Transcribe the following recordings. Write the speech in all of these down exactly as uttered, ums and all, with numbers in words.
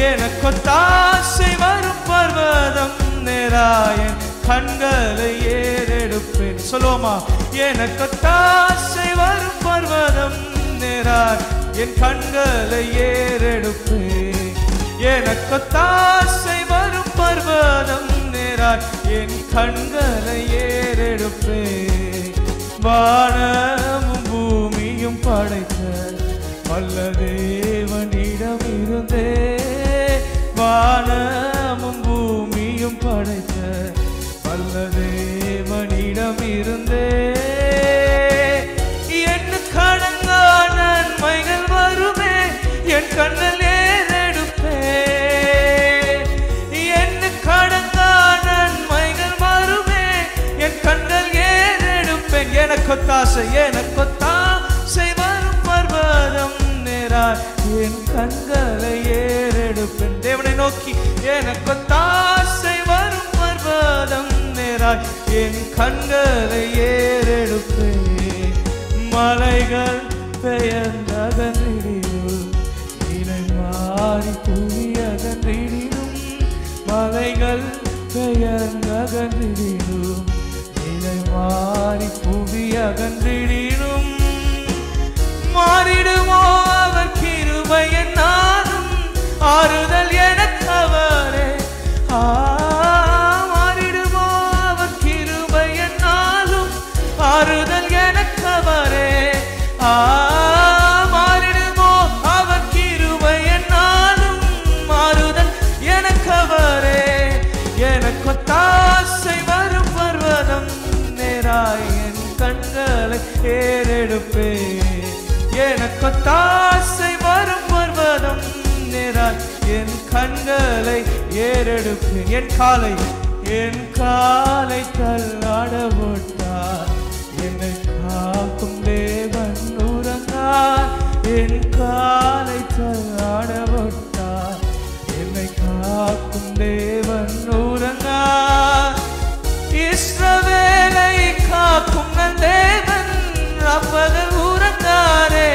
எனக்கொத்தாசை வரும் பர்வதம் நேராய் என் கண்களை ஏறெடுப்பேன். சொல்லுவோமா? எனக்கொத்தாசை வரும் பர்வதம் நேராய் என் கண்களை ஏறெடுப்பேன். எனக்கொத்தாசை வரும் பர்வதம் நேராய் என் கண்களை ஏறெடுப்பேன். வானமும் பூமியும் படைத்த வல்ல தேவனிடம் இருந்தே, வானமும் பூமியும் படைத்த வல்ல தேவனிடம் இருந்தே என் கடங்கா நன்மைகள் வருமே என் கண்ணல் ஏறெடுப்பே. என் கடங்கா நன்மைகள் வருமே என் கண்ணல் ஏறெடுப்பேன். எனக்கொத்தாசை எனக்கொத்தாசை வரும் பர்வதம் நேராய் என் கண்களை ஏறெடுப்பேன். தேவனை நோக்கி எனக்கொத்தாசை வரும் பர்வதம் நேராய் என் கண்களை ஏறெடுப்பேன். மலைகள் பெயர்ந்தகன்றிடும் நிலை மாறி புவியகன்றிடும், மலைகள் பெயர்ந்தகன்றிடும் நிலை மாறி புவியகன்றிடும், மாறிடுமோ அவர் கிருபை என்னாலும் ஆறுதல் எனக்கவரே. மாறிடுமோ அவர் கிருபை என்னாலும் ஆறுதல் எனக்கவரே. மாறிடுமோ அவர் கிருபை என்னாலும் ஆறுதல் எனக்கவரே. எனக்கொத்தாசை வரும் பர்வதம் நேராய் என் கண்களை ஏறெடுப்பேன். எனக்கொத்தாசை வரும் பர்வதம் நேராய் என் கண்களை ஏறெடுப்பேன். என் காலை என் காலை தள்ளாட போட்டார் என்னை காக்கும் தேவன் உறங்கார். என் காலை தள்ளாட போட்டார் என்னை காக்கும் தேவன் உறங்கார். இஸ்ரவேலை காக்கும் நல் தேவன் அப்பகல் உறங்காரே.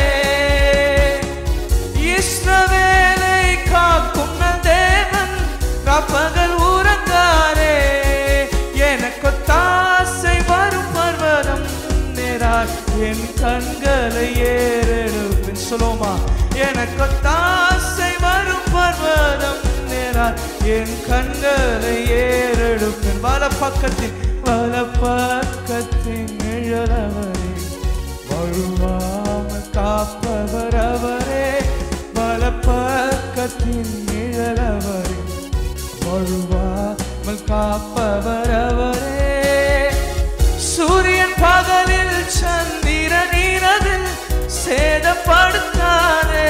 இஸ்ரவேலை காக்கும் நல் தேவன் அப்பகல் உறங்காரே. எனக்கொத்தாசை வரும் பர்வதம் நேராய் என் கண்களை ஏறெடுப்பேன். சொல்லுவோமா? எனக்கொத்தாசை வரும் பர்வதம் நேராய் என் கண்களை ஏறெடுப்பேன். வல பக்கத்தின் வல பக்கத்தின் நிழலவரே, வழுவாமல் காப்பவர் அவரே. வல பக்கத்தின் நிழலவரே, வழுவாமல் காப்பவர் அவரே. சூரியன் பகலில் சந்திரன் இரவில் சேதப்படுத்தாரே.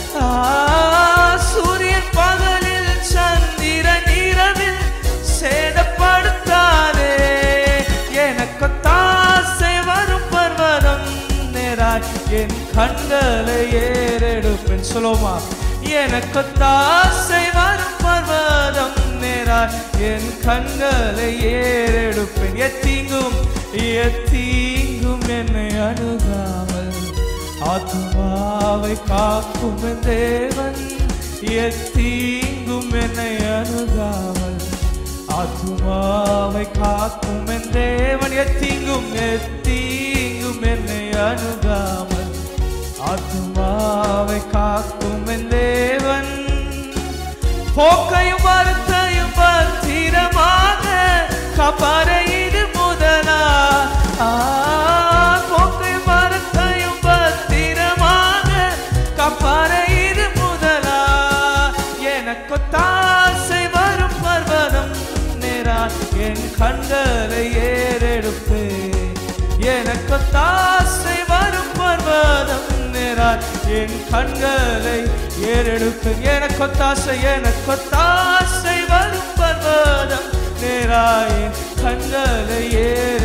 சூரியன் பகலில் சந்திரன் இரவில் சேதப்படுத்தாரே. எனக்கொத்தாசை வரும் பர்வதம் நேராய் என் கண்களை ஏறெடுப்பேன். சொல்லுவோமா? எனக்கொத்தாசை வரும் பர்வதம் நேராய் என் கண்களை ஏறெடுப்பேன். எத்தீங்கும் எத்தீங்கும் என்னை அணுகாமல் ஆத்துமாவை காக்கும் என் தேவன். எத்தீங்கும் என்னை அணுகாமல் ஆத்துமாவை காக்கும் என் தேவன். எத்தீங்கும் எத்தீங்கும் என்னை அணுகாமல் ஆத்துமாவை காக்கும் என் தேவன். போக்கையும் வார்த்தையும் பத்திரமாக காப்பார இது முதலா. போக்கையும் வார்த்தையும் பத்திரமாக காப்பார இது முதலா. எனக்கொத்தாசை வரும் பர்வதம் நேராய் என் கண்களை ஏறெடுப்பேன். எனக்கொத்தாசை வரும் பர்வதம் நேராய் என் கண்களை ஏறெடுப்பேன். எனக்கொத்தாசை எனக்கொத்தாசை வரும் பர்வதம் நேராய் என் கண்களை ஏ